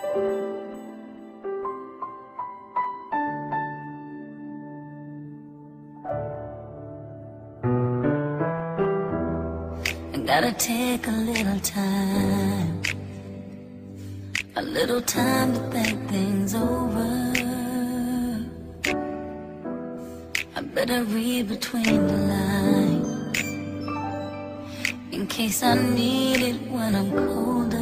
Gotta take a little time to think things over. I better read between the lines in case I need it when I'm colder.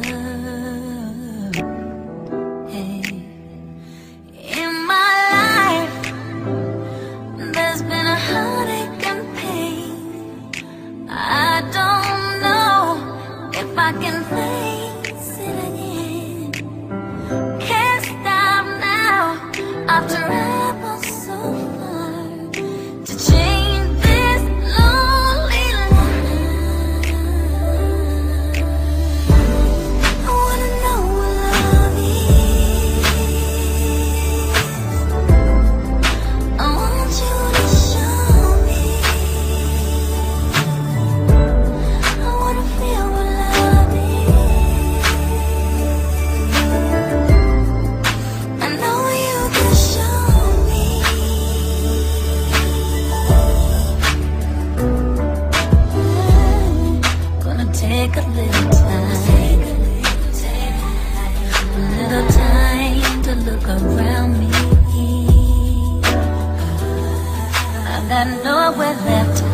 Hey. In my life, there's been a heartache and pain. I don't know if I can face it again. Can't stop now after traveled so far to change this lonely life. I wanna know what love is. I want you to show me. I wanna feel what love is. I know you can show me. Gonna take a little time to look around me. I've got nowhere left to